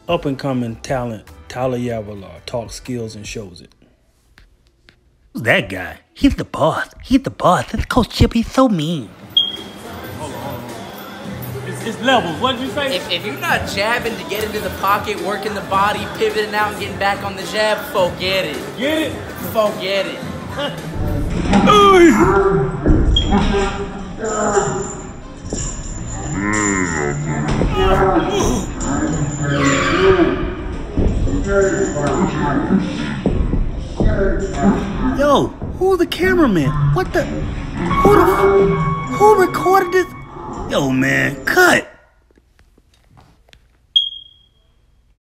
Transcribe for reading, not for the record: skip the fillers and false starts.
Up-and-coming talent, Tyler Yavalar, talks skills and shows it. Who's that guy? He's the boss. He's the boss. This Coach Chip, he's so mean. Hold on. It's levels. What did you say? If you're not jabbing to get into the pocket, working the body, pivoting out and getting back on the jab, forget it. Get it? Forget it. Yo, who's the cameraman? What the? Who recorded this? Yo, man, cut.